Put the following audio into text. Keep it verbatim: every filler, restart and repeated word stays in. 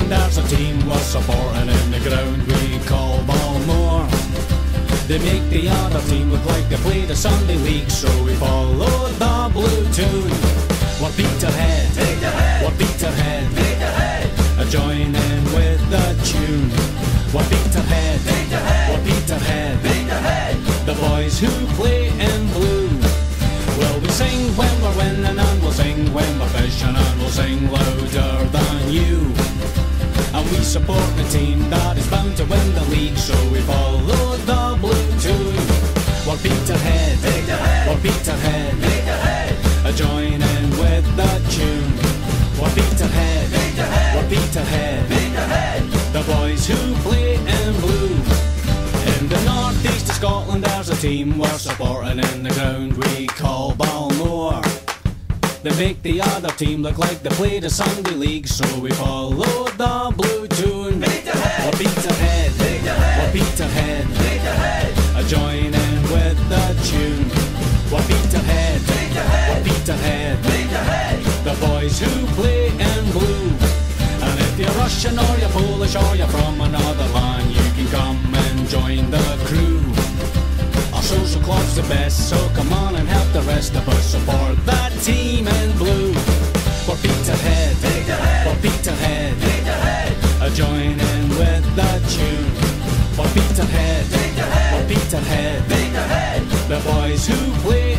Scotland there's a team we're supporting in the ground we call Balmore. They make the other team look like they play the Sunday League, so we follow the blue tune. We're Peterhead, Peterhead. We're Peterhead, Peterhead. A join in with the tune. We're Peterhead, Peterhead. We're Peterhead, Peterhead. The boys who play in blue. Well, we sing when we're winning and we'll sing when we're fishing and we'll sing louder than you. And we support the team that is bound to win the league, so we follow the blue tune. We're Peterhead, Peterhead. We're Peterhead, Peterhead. A join in with the tune. We're Peterhead, Peterhead. We're Peterhead, Peterhead. The boys who play in blue. In the northeast of Scotland there's a team we're supporting in the ground we call Balmore. They make the other team look like they play the Sunday League, so we follow the blue tune. Peterhead. We're Peterhead, Peterhead. We're Peterhead, Peterhead. A join in with the tune. We're Peterhead, Peterhead. We're Peterhead, Peterhead. The boys who play in blue. And if you're Russian or you're Polish or you're from another land, you can come and join the crew. Our social club's the best, so come on and help the rest of us support that team in blue. We're Peterhead, Peterhead. We're Peterhead, Peterhead. A join in with the tune. We're Peterhead, Peterhead. We're Peterhead, Peterhead. The boys who play